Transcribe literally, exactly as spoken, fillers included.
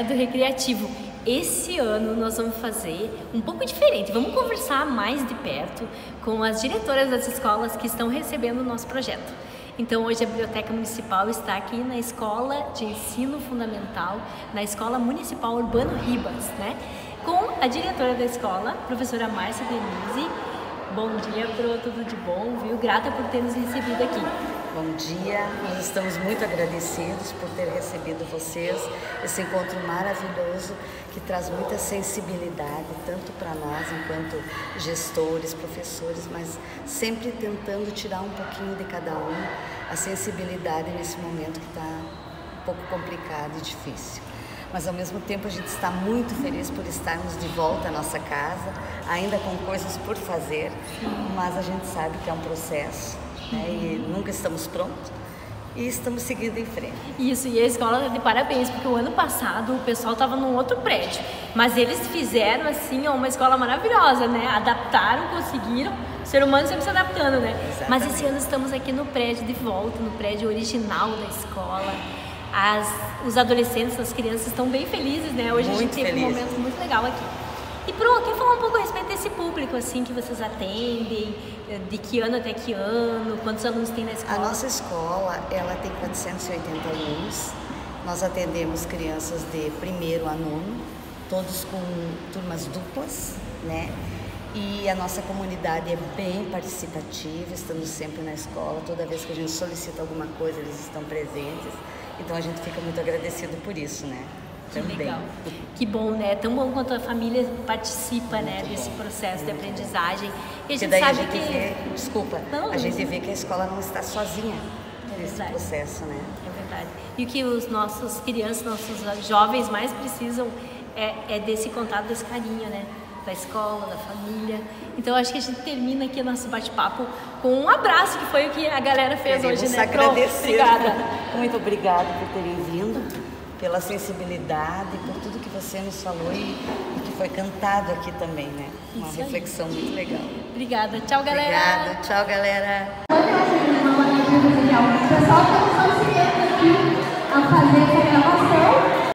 né, do recreativo. Esse ano nós vamos fazer um pouco diferente, vamos conversar mais de perto com as diretoras das escolas que estão recebendo o nosso projeto. Então hoje a Biblioteca Municipal está aqui na Escola de Ensino Fundamental, na Escola Municipal Urbano Ribas, né? Com a diretora da escola, professora Márcia Denise. Bom dia, Pro, tudo de bom, viu? Grata por ter nos recebido aqui. Bom dia, nós estamos muito agradecidos por ter recebido vocês, esse encontro maravilhoso que traz muita sensibilidade, tanto para nós enquanto gestores, professores, mas sempre tentando tirar um pouquinho de cada um, a sensibilidade nesse momento que está um pouco complicado e difícil. Mas ao mesmo tempo a gente está muito feliz por estarmos de volta à nossa casa, ainda com coisas por fazer, mas a gente sabe que é um processo, né? E nunca estamos prontos e estamos seguindo em frente. Isso, e a escola está de parabéns, porque o ano passado o pessoal estava num outro prédio, mas eles fizeram assim uma escola maravilhosa, né? Adaptaram, conseguiram, o ser humano sempre se adaptando, né? Exatamente. Mas esse ano estamos aqui no prédio de volta, no prédio original da escola. As, os adolescentes, as crianças estão bem felizes, né? Hoje muito a gente teve feliz. um momento muito legal aqui. E Pro, quer falar um pouco a respeito desse público, assim, que vocês atendem, de que ano até que ano, quantos alunos tem na escola? A nossa escola, ela tem quatrocentos e oitenta alunos, nós atendemos crianças de primeiro a nono, todos com turmas duplas, né? E a nossa comunidade é bem participativa, estamos sempre na escola, toda vez que a gente solicita alguma coisa, eles estão presentes. Então a gente fica muito agradecido por isso, né? Que Também. legal. Que bom, né? Tão bom quanto a família participa, Muito né, desse bom. processo Muito de aprendizagem. E a Porque gente daí sabe a gente que... vê, desculpa, Não, a gente não. vê que a escola não está sozinha É nesse verdade. processo, né? É verdade. E o que os nossos crianças, nossos jovens mais precisam é, é desse contato, desse carinho, né? Da escola, da família. Então acho que a gente termina aqui o nosso bate-papo com um abraço, que foi o que a galera fez Queremos hoje, né? agradecer. Obrigada. Muito obrigada por terem vindo, pela sensibilidade, por tudo que você nos falou e, e que foi cantado aqui também, né? Uma Isso aí. reflexão muito legal. Obrigada. Tchau, galera. Obrigada. Tchau, galera. O pessoal está nos auxiliando aqui a fazer essa gravação.